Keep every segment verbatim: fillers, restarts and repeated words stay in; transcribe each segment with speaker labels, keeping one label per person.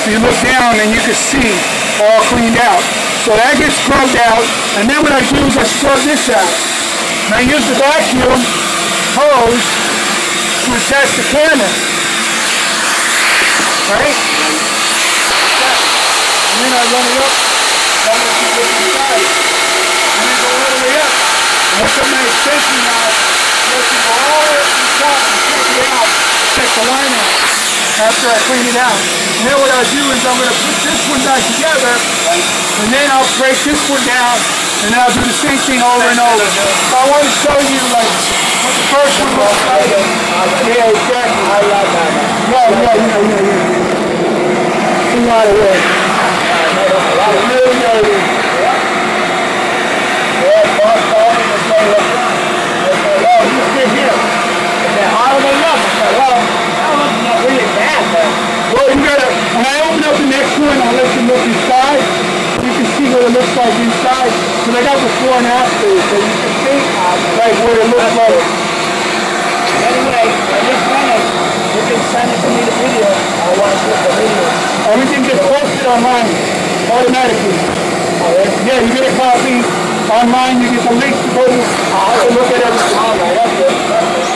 Speaker 1: So you look down and you can see all cleaned out. So that gets scrubbed out, and then what I do is I scrub this out. And I use the vacuum hose to attach the camera. Right? And then I run it up, run it to the side, and then go all the way up. And I put my extension rod, let it go all the way up to the top and take it out, check the line out after I clean it out. And then what I'll do is I'm going to put this one back together, and then I'll break this one down, and then I'll do the same thing over and over. So I want to show you like what the first one looks like. Yeah, exactly. I like that. Yeah, yeah, yeah, yeah, yeah. See how it works. Really, really. Yeah, boss, boss, and say, well, you sit here. I said, I don't know nothing. I said, well, that was not really bad, though. Well, you gotta, when I open up the next one, I'll let you look inside. You can see what it looks like inside. Because I got the before and after, so you can see like what it looks like. Anyway, I just finished. You can send it to me the video. I want to put the video. Everything gets posted online automatically. Oh, yeah? Yeah, you get a copy online. You get the link to go to. I can look at everything. All right, that's good. That's good.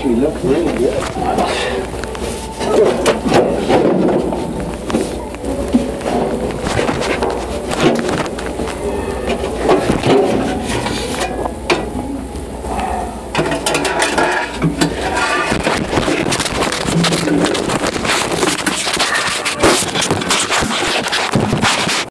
Speaker 1: She looks really good.